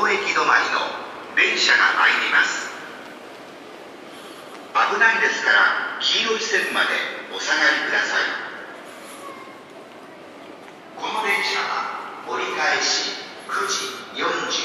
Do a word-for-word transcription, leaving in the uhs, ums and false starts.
当駅止まりの電車が参ります。危ないですから黄色い線までお下がりください。この電車は折り返しくじよんじゅう